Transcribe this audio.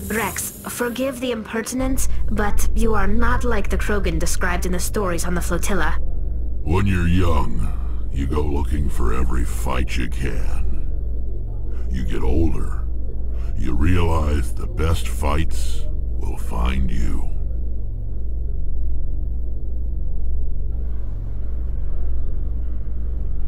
Rex, forgive the impertinence, but you are not like the Krogan described in the stories on the flotilla. When you're young, you go looking for every fight you can. You get older, you realize the best fights will find you.